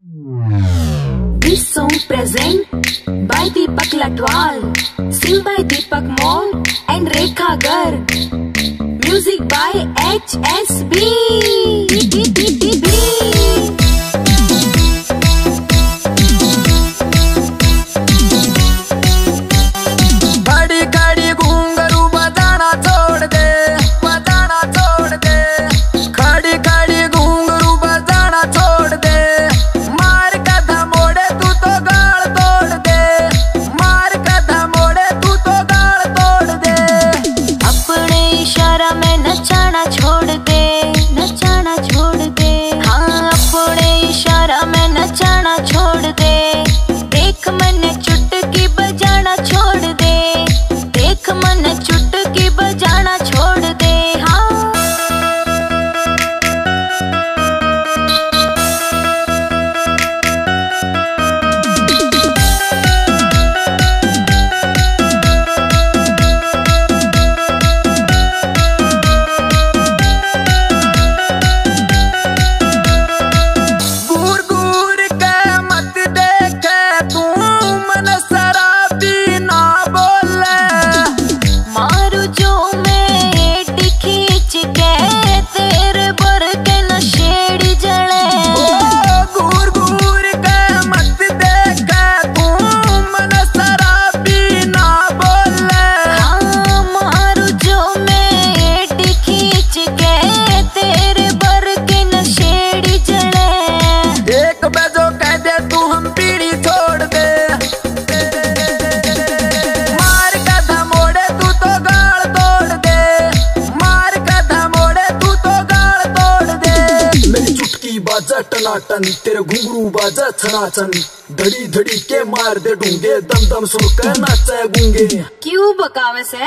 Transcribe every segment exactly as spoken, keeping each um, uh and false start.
This song present by Deepak Latwal, sing by Deepak Moore and Rekha Garg, music by H S B. बाजा टनाटन तेरे घुंघरू बाजा छनाचन, धड़ी धड़ी के मार दे ढूंगे, दम दम सुन कर नाचे गूंगे। क्यों बकावे से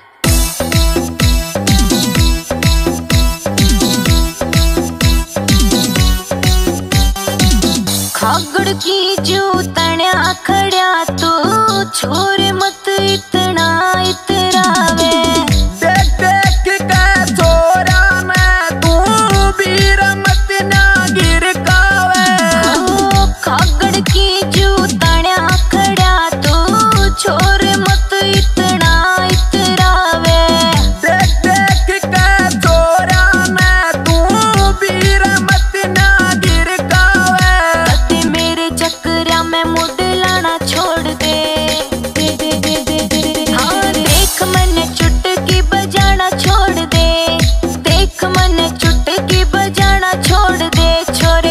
खागड़ की जो तण्या खड़िया तो छोरे मत इतना इतरावे, देख देख के छोरा मैं तू बीर मत ना गिर कावे। खागड़ की जो तण्या खड़िया तो छोरे मत इतना इतरावे, देख देख के छोरा मैं तू बीर मत ना गिर कावे। अति मेरे चक्रा में मुड लाना छोड़ दे, दे, दे, दे, दे, दे। हाँ देख मैंने चुटकी बजाना छोड़ दे, देख मैंने चुटकी बजाना छोड़ दे छोरे।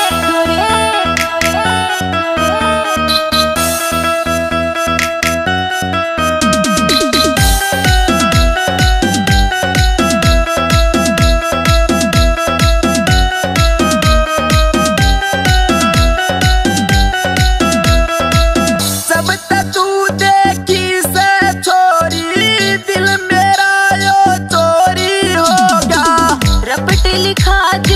सब तू देखी से छोरी, दिल मेरा यो चोरी हो गया। रपट लिखा